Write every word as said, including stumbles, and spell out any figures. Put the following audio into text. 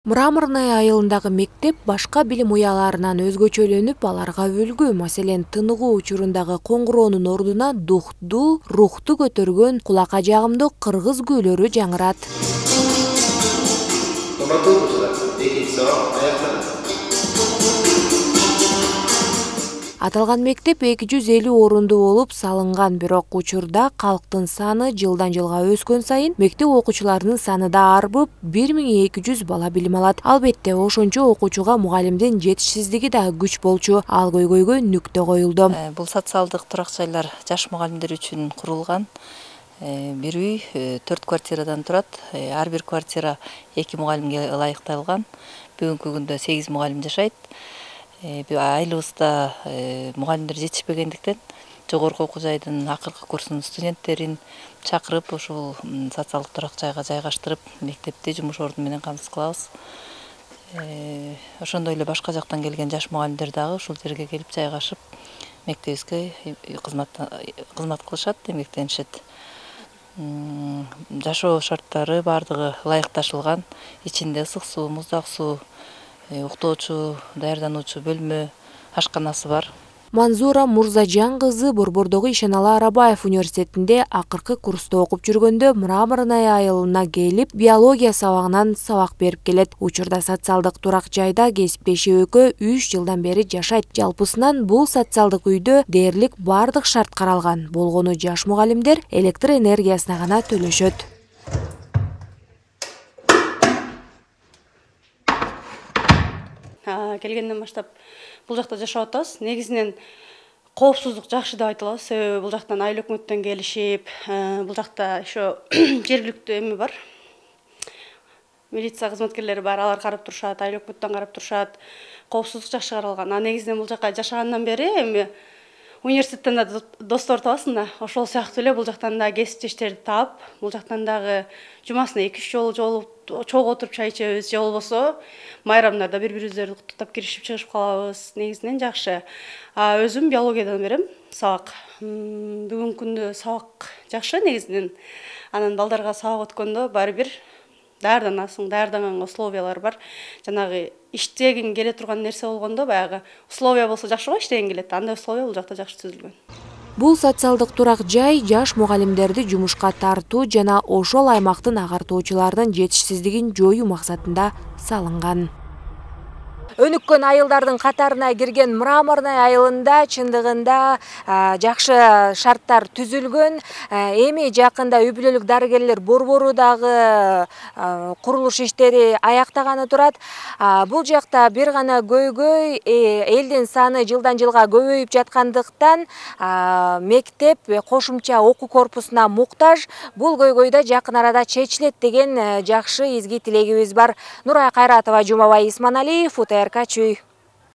Мраморный айылындагы мектеп башка билим уяларынан өзгөчөлөнүп, аларга үлгү. Маселен, тыныгуу учурундагы коңгуроонун ордуна дукту, рухту көтөргөн кулакка жагымдуу кыргыз күйлөрү жаңырат. Аталган мектеп эки жүз элүү орунду болуп салынган, бирок учурда калктын саны жылдан жылга өскөн сайын мектеп окуучуларынын саны да арбып, бир миң эки жүз бала билим алат. Албетте, ошончо окуучуга мугалимдин жетишсиздиги да күч болчу. Ал көйгөйгө нүктө коюлду. Бул социалдык турак жайлар жаш мугалимдер үчүн курулган. Бир үй төрт квартирадан турат. Ар бир квартира эки мугалимге ылайыкталган. Бүгүнкү күндө сегиз мугалим жашайт. Айылыбызда мугалимдер жетишпегендиктен жогорку окуу жайдын акыркы курсунун студенттерин чакырып, ошол социалдык турак жайга жайгаштырып, мектепти жумуш орду менен камсыз кылабыз. Ошондой эле башка жактан келген жаш мугалимдер дагы ушул жерге келип жайгашып, мектебибизге кызмат кызмат кылышат, эмгектенишет. Жашоо шарттары бардыгы ылайыкташылган. Ичинде ысык суу, муздак суу, уктоочу, даярдануучу бөлмө, ашканасы бар. Манзура Мурзажан кызы Борбордогу Ишеналы Арабаев университетинде акыркы курста окуп жүргөндө Мраморный айылына келип, биология сабагынан сабак берип келет. Учурда социалдык турак жайда кесиптеши экөө үч жылдан бери жашайт. Жалпысынан бул социалдык үйдө дээрлик бардык шарт каралган. Болгону жаш мугалимдер электр энергиясына гана төлөшөт. Келгенден баштап бул жакта жашап атабыз. Негизинен коопсуздук жакшы деп айта алабыз. Себеби бул жактан айыл өкмөттөн келишип, бул жакта ошо жергиликтүү эми бар. Милиция кызматкерлери бар, алар карап турушат, айыл өкмөттөн карап турушат. Коопсуздук жакшы каралган. А негизинен бул жакка жашагандан бери эми университеттен да достор табасың да. Ошол сыяктуу эле бул жактан да кесиптештерди таап, бул жактан дагы жумасына эки үч жолу жолугуп чогуу отуруп чай ичебиз, же болбосо майрамдарда бири-бирибиздерди куттуктап киришип чыгышып калабыз. Негизинен жакшы. А өзүм биологиядан берем сабак. Бүгүнкү күндө сабак жакшы негизинен. Анан балдарга сабак өткөндө баары бир даярданасың, даярданганга условиялар бар. Жанагы иштегин келе турган нерсе болгондо баягы условия болсо жакшы го, иштегин келет. Андай условия бул жакта жакшы түзүлгөн. Бул социалдык турак жай жаш мугалимдерди жумушка тартуу жана ошол аймактын агартуучуларынын жетишсиздигин жоюу максатында салынган. Өнүккөн айылдардын катарына кирген Мраморный айылында чындыгында жакшы шарттар түзүлгөн. Эми жакында үй бүлөлүк дарыгерлер борбору дагы курулуш иштери аяктаганы турат. Бул жакта бир гана көйгөй, элдин саны жылдан жылга көбөйүп жаткандыктан мектеп кошумча окуу корпусуна муктаж. Бул көйгөй да жакын арада чечилет деген жакшы изги тилегибиз бар. Нурай Кайратова, Жумабай Исманалиев, УТРК Чүй.